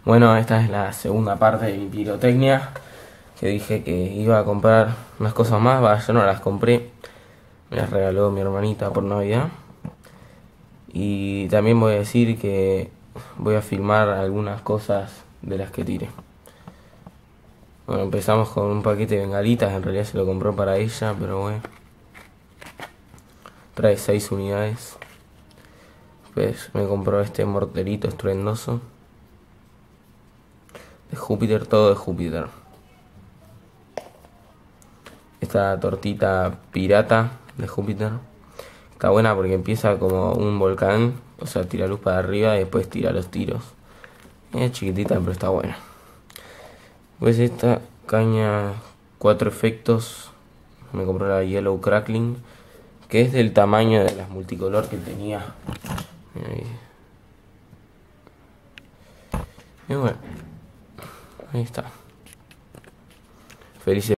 Bueno, esta es la segunda parte de mi pirotecnia. Que dije que iba a comprar unas cosas más. Va, yo no las compré. Me las regaló mi hermanita por Navidad. Y también voy a decir que voy a filmar algunas cosas de las que tiré. Bueno, empezamos con un paquete de bengalitas. En realidad se lo compró para ella, pero bueno. Trae 6 unidades. Pues me compró este morterito estruendoso. De Júpiter, todo de Júpiter. Esta tortita pirata de Júpiter está buena porque empieza como un volcán, o sea, tira luz para arriba y después tira los tiros. Es chiquitita, pero está buena. Pues esta caña 4 efectos, me compré la Yellow Crackling, que es del tamaño de las multicolor que tenía. Y bueno, ahí está. Felices